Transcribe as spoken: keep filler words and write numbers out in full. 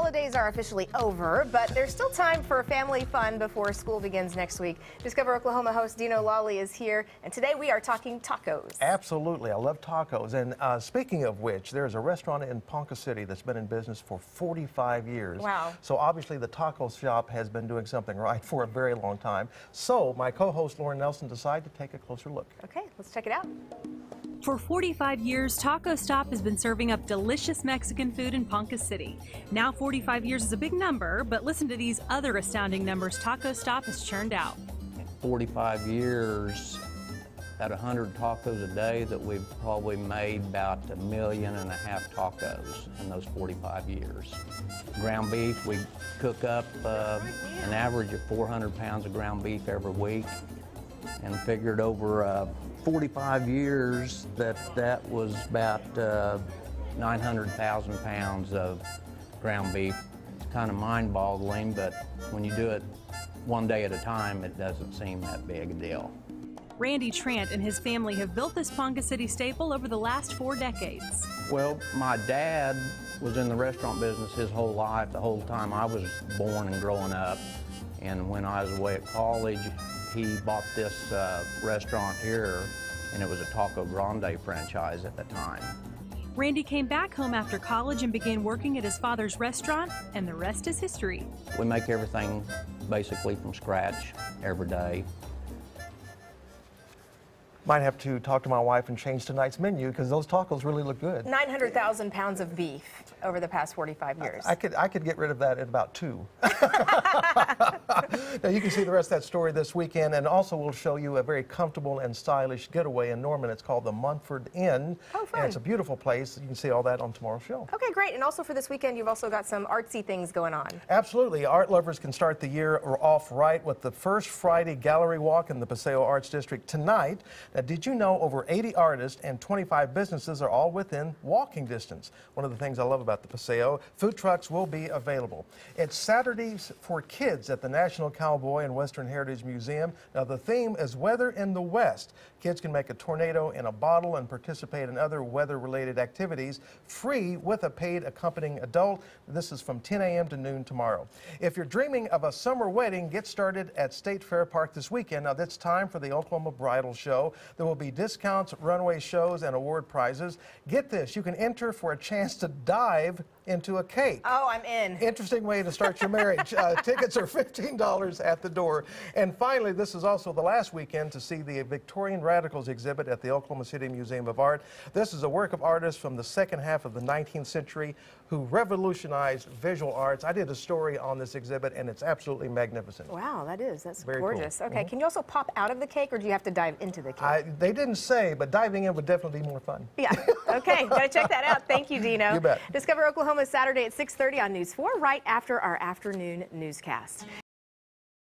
holidays are officially over, but there's still time for family fun before school begins next week. Discover Oklahoma host Dino Lawley is here, and today we are talking tacos. Absolutely. I love tacos. And uh, speaking of which, there's a restaurant in Ponca City that's been in business for forty-five years. Wow. So obviously the taco shop has been doing something right for a very long time. So my co-host Lauren Nelson decided to take a closer look. Okay, let's check it out. For forty-five years, Taco Stop has been serving up delicious Mexican food in Ponca City. Now forty-five years is a big number, but listen to these other astounding numbers Taco Stop has churned out. forty-five years, at one hundred tacos a day, that we've probably made about a million and a half tacos in those forty-five years. Ground beef, we cook up uh, an average of four hundred pounds of ground beef every week, and figured over uh, forty-five years that that was about uh, nine hundred thousand pounds of ground beef. It's kind of mind-boggling, but when you do it one day at a time, it doesn't seem that big a deal. Randy Trant and his family have built this Ponca City staple over the last four decades. Well, my dad was in the restaurant business his whole life, the whole time I was born and growing up. And when I was away at college, he bought this uh, restaurant here, and it was a Taco Grande franchise at the time. Randy came back home after college and began working at his father's restaurant, and the rest is history. We make everything basically from scratch every day. Might have to talk to my wife and change tonight's menu because those tacos really look good. nine hundred thousand pounds of beef over the past forty-five years. I, I could I could get rid of that in about two. Now you can see the rest of that story this weekend, and also we'll show you a very comfortable and stylish getaway in Norman. It's called the Munford Inn. Oh, fun. And it's a beautiful place. You can see all that on tomorrow's show. Okay, great. And also for this weekend, you've also got some artsy things going on. Absolutely. Art lovers can start the year off right with the first Friday gallery walk in the Paseo Arts District tonight. Now, did you know over eighty artists and twenty-five businesses are all within walking distance? One of the things I love about the Paseo, food trucks will be available. It's Saturdays for Kids at the National Cowboy and Western Heritage Museum. Now, the theme is Weather in the West. Kids can make a tornado in a bottle and participate in other weather-related activities free with a paid accompanying adult. This is from ten A M to noon tomorrow. If you're dreaming of a summer wedding, get started at State Fair Park this weekend. Now, it's time for the Oklahoma Bridal Show. There will be discounts, runway shows, and award prizes. Get this, you can enter for a chance to dive into a cake. Oh, I'm in. Interesting way to start your marriage. Uh, tickets are fifteen dollars at the door. And finally, this is also the last weekend to see the Victorian Radicals exhibit at the Oklahoma City Museum of Art. This is a work of artists from the second half of the nineteenth century who revolutionized visual arts. I did a story on this exhibit, and it's absolutely magnificent. Wow, that is. That's Very gorgeous. cool. Okay, Mm-hmm. can you also pop out of the cake, or do you have to dive into the cake? I, they didn't say, but diving in would definitely be more fun. Yeah. Okay, gotta check that out. Thank you, Dino. You bet. Discover Oklahoma Saturday at six thirty on News four, right after our afternoon newscast.